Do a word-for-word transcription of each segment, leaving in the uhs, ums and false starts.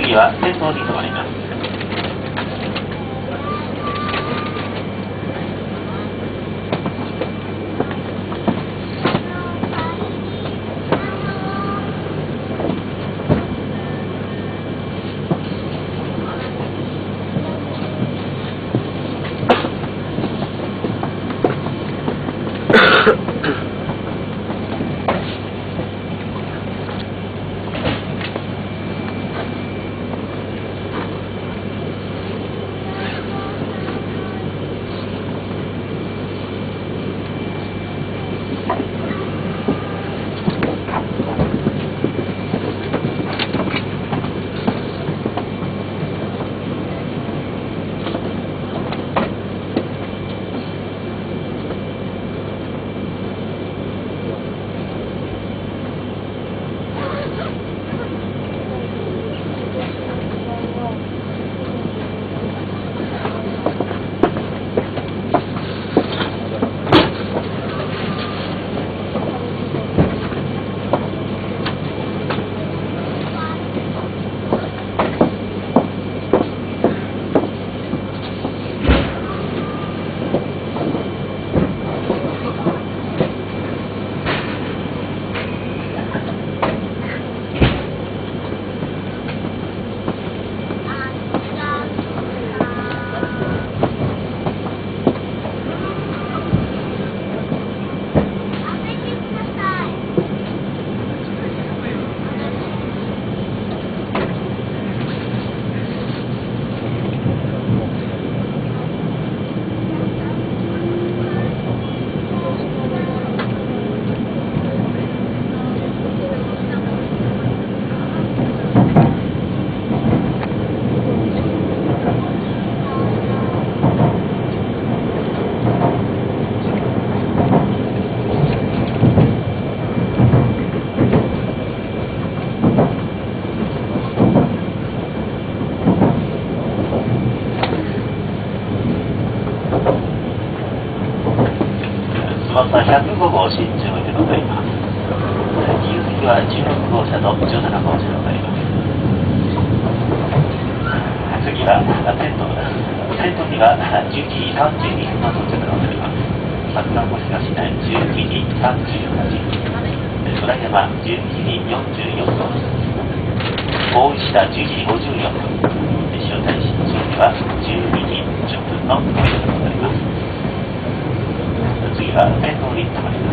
次は先頭に停まります。ひゃくごごう新中でございます。自由席はじゅうろくごうしゃとじゅうななごうしゃでございます。次は先頭先頭にはじゅういちじさんじゅうにふんの到着でございます。桜越東内じゅういちじさんじゅうはち、村山じゅういちじよんじゅうよんふん、大石田じゅういちじごじゅうよんふん、塩谷新中にはじゅうにじじゅっぷんの到着でございます。次は先頭に停まります。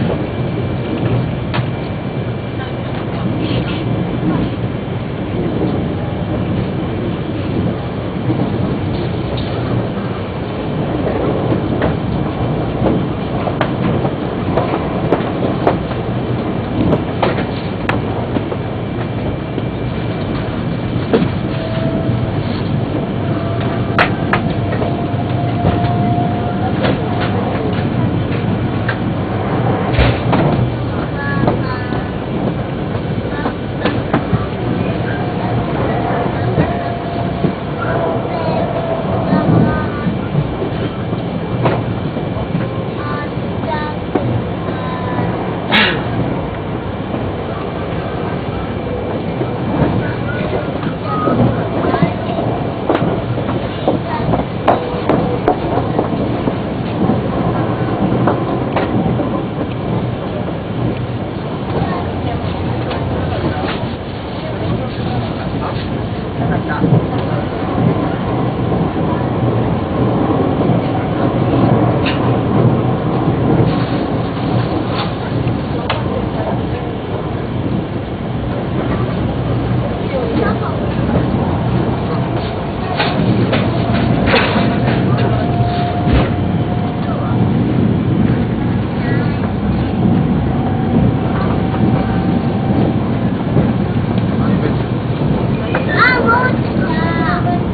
Ah,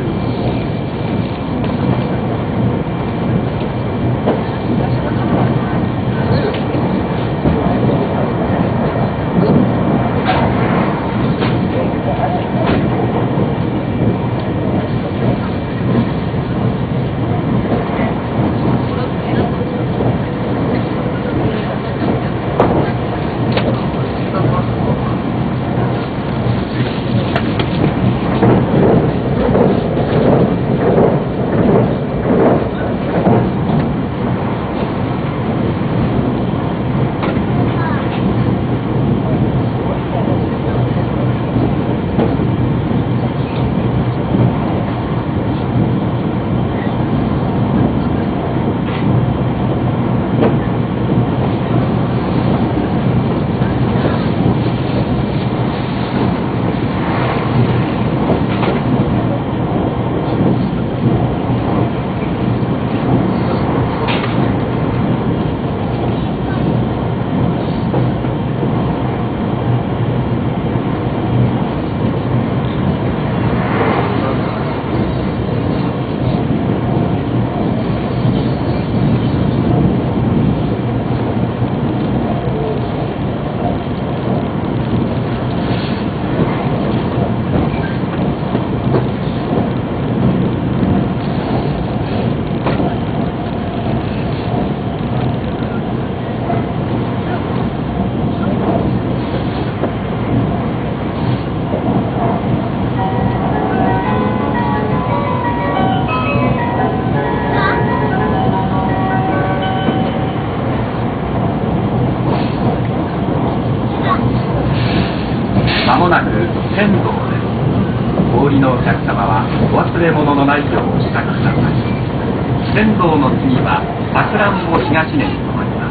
まもなく天童です。お降りのお客様はお忘れ物のないようお支度ください。天童の次はさくらんぼ東根に停まります。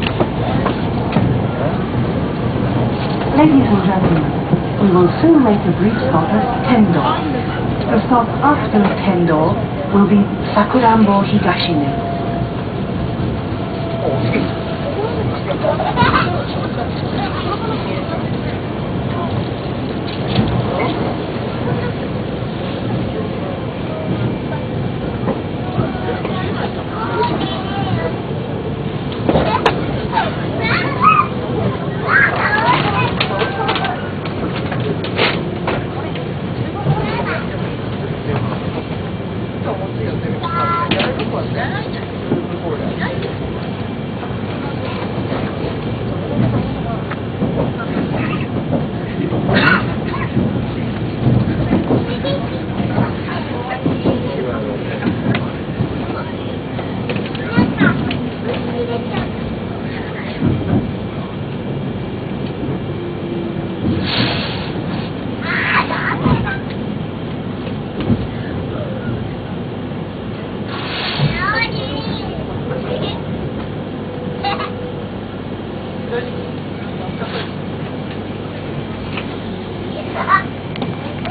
Ladies and gentlemen, we will soon make a brief stop at Tendo. The stop after Tendo will be Sakurambo Higashine. Thank you.